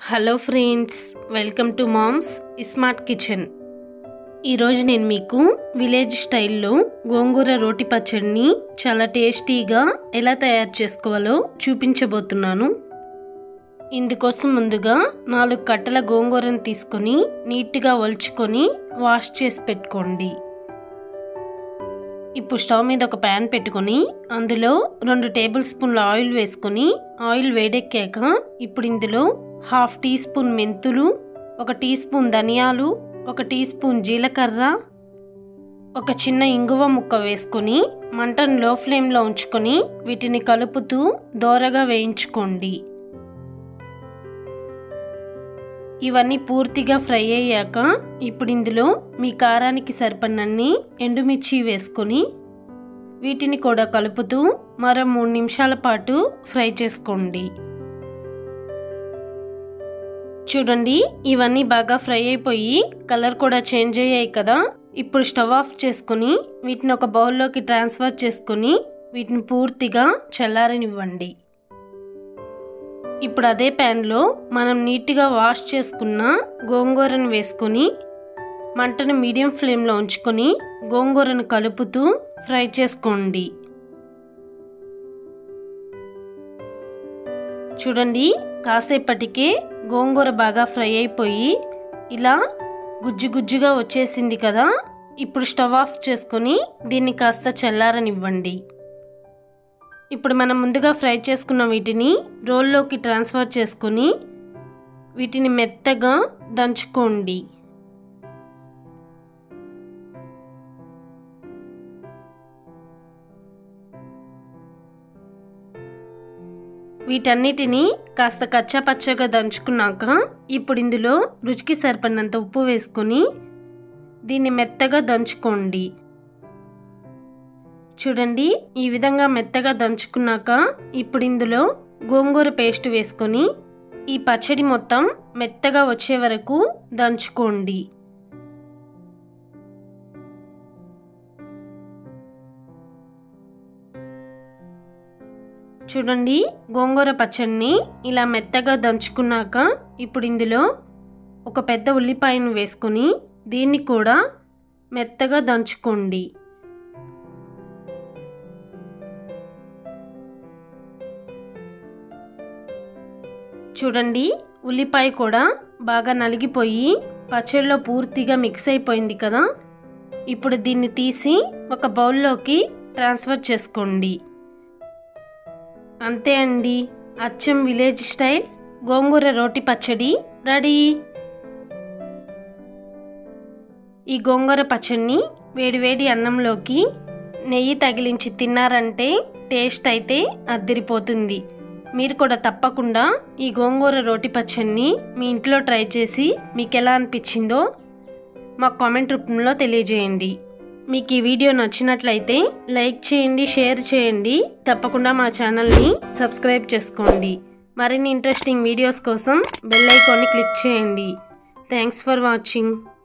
Hello friends, welcome to mom's smart kitchen. ఈరోజు నేను మీకు విలేజ్ స్టైల్లో గోంగూర రోటి పచ్చడిని చాలా టేస్టీగా ఎలా తయారు చేసుకోవాలో చూపించబోతున్నాను. ఇందుకోసం ముందుగా 4 కట్టల గోంగూరను తీసుకొని నీట్గా ఒలుచుకొని వాష్ చేసి పెట్టుకోండి. ఇప్పుడు స్టవ్ మీద ఒక ప్యాన్ పెట్టుకొని అందులో 2 టేబుల్ స్పూన్ల ఆయిల్ వేసుకొని ఆయిల్ వేడెక్కాక ఇప్పుడు ఇందులో 1/2 టీ స్పూన్ మెంతులు, 1 టీ స్పూన్ ధనియాలు, 1 టీ స్పూన్ జీలకర్ర, ఒక చిన్న ఇంగువ ముక్క వేసుకొని మంటను లో ఫ్లేమ్లో ఉంచుకొని వీటిని కలుపుతూ దోరగా వేయించుకోండి. ఇవన్నీ పూర్తిగా ఫ్రై అయ్యాక ఇప్పుడు ఇందులో మీ కారానికి సరిపడినన్ని ఎండుమిర్చి వేసుకొని వీటిని కూడా కలుపుతూ మరో 3 నిమిషాల పాటు ఫ్రై చేసుకోండి. చూడండి, ఇవన్నీ బాగా ఫ్రై అయిపోయి కలర్ కూడా చేంజ్ అయ్యాయి కదా. ఇప్పుడు స్టవ్ ఆఫ్ చేసుకొని వీటిని ఒక బౌల్లోకి ట్రాన్స్ఫర్ చేసుకొని వీటిని పూర్తిగా చల్లారనివ్వండి. ఇప్పుడు అదే ప్యాన్లో మనం నీట్గా వాష్ చేసుకున్న గోంగూరను వేసుకొని మంటను మీడియం ఫ్లేమ్లో ఉంచుకొని గోంగూరను కలుపుతూ ఫ్రై చేసుకోండి. చూడండి, కాసేపటికే గోంగూర బాగా ఫ్రై అయిపోయి ఇలా గుజ్జు గుజ్జుగా వచ్చేసింది కదా. ఇప్పుడు స్టవ్ ఆఫ్ చేసుకొని దీన్ని కాస్త చల్లారనివ్వండి. ఇప్పుడు మనం ముందుగా ఫ్రై చేసుకున్న వీటిని రోల్లోకి ట్రాన్స్ఫర్ చేసుకొని వీటిని మెత్తగా దంచుకోండి. వీటన్నిటిని కాస్త కచ్చాపచ్చగా దంచుకున్నాక ఇప్పుడు ఇందులో రుచికి సరిపడినంత ఉప్పు వేసుకొని దీన్ని మెత్తగా దంచుకోండి. చూడండి, ఈ విధంగా మెత్తగా దంచుకున్నాక ఇప్పుడు ఇందులో గోంగూర పేస్ట్ వేసుకొని ఈ పచ్చడి మొత్తం మెత్తగా వచ్చే వరకు దంచుకోండి. చూడండి, గోంగూర పచ్చడిని ఇలా మెత్తగా దంచుకున్నాక ఇప్పుడు ఇందులో ఒక పెద్ద ఉల్లిపాయను వేసుకొని దీన్ని కూడా మెత్తగా దంచుకోండి. చూడండి, ఉల్లిపాయ కూడా బాగా నలిగిపోయి పచ్చడిలో పూర్తిగా మిక్స్ అయిపోయింది కదా. ఇప్పుడు దీన్ని తీసి ఒక బౌల్లోకి ట్రాన్స్ఫర్ చేసుకోండి. అంతే అండి, అచ్చం విలేజ్ స్టైల్ గోంగూర రోటి పచ్చడి రెడీ. ఈ గోంగూర పచ్చడిని వేడివేడి అన్నంలోకి నెయ్యి తగిలించి తిన్నారంటే టేస్ట్ అయితే అద్దిరిపోతుంది. మీరు కూడా తప్పకుండా ఈ గోంగూర రోటి పచ్చడిని మీ ఇంట్లో ట్రై చేసి మీకు ఎలా అనిపించిందో మా కామెంట్ రూపంలో తెలియజేయండి. మీకు ఈ వీడియో నచ్చినట్లయితే లైక్ చేయండి, షేర్ చేయండి. తప్పకుండా మా ఛానల్ని సబ్స్క్రైబ్ చేసుకోండి. మరిన్ని ఇంట్రెస్టింగ్ వీడియోస్ కోసం బెల్ ఐకాన్ని క్లిక్ చేయండి. Thanks for watching.